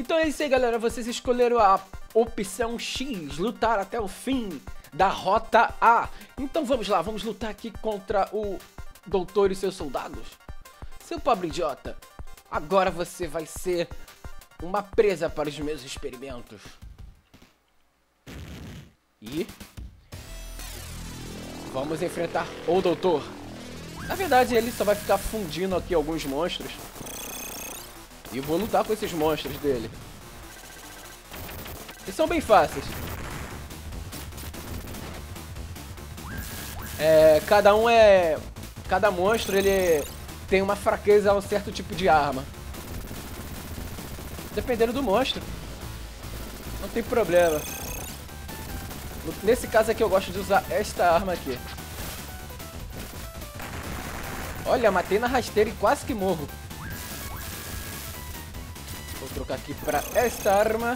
Então é isso aí, galera. Vocês escolheram a opção X, lutar até o fim da Rota A. Então vamos lá, vamos lutar aqui contra o Doutor e seus soldados. Seu pobre idiota, agora você vai ser uma presa para os meus experimentos. E vamos enfrentar o Doutor. Na verdade, ele só vai ficar fundindo aqui alguns monstros. E eu vou lutar com esses monstros dele. Eles são bem fáceis. Cada monstro, ele tem uma fraqueza a um certo tipo de arma. Dependendo do monstro. Não tem problema. Nesse caso aqui eu gosto de usar esta arma aqui. Olha, matei na rasteira e quase que morro. Vou trocar aqui para esta arma.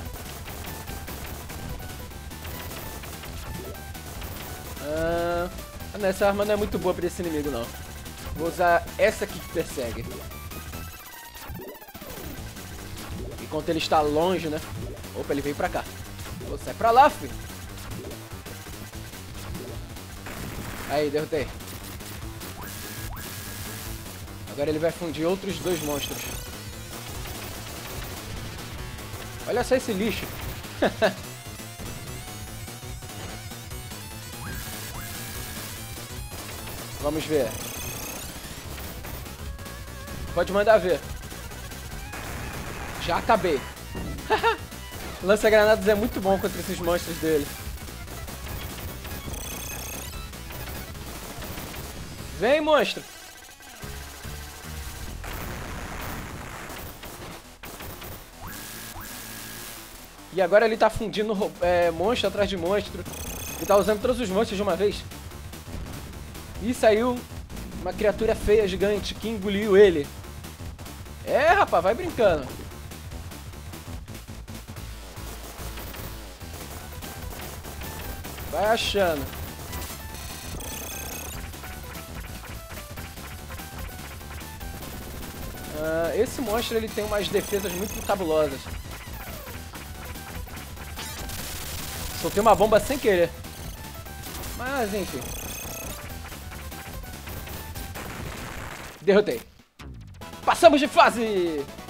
Essa arma não é muito boa para esse inimigo, não. Vou usar essa aqui que persegue. Enquanto ele está longe, né? Opa, ele veio pra cá. Vou sair pra lá, filho. Aí, derrotei. Agora ele vai fundir outros dois monstros. Olha só esse lixo. Vamos ver. Pode mandar ver. Já acabei. Lança-granadas é muito bom contra esses monstros dele. Vem, monstro. E agora ele tá fundindo monstro atrás de monstro. Ele tá usando todos os monstros de uma vez. E saiu uma criatura feia, gigante, que engoliu ele. É, rapaz, vai brincando. Vai achando. Esse monstro ele tem umas defesas muito cabulosas. Soltei uma bomba sem querer. Mas, enfim. Derrotei. Passamos de fase!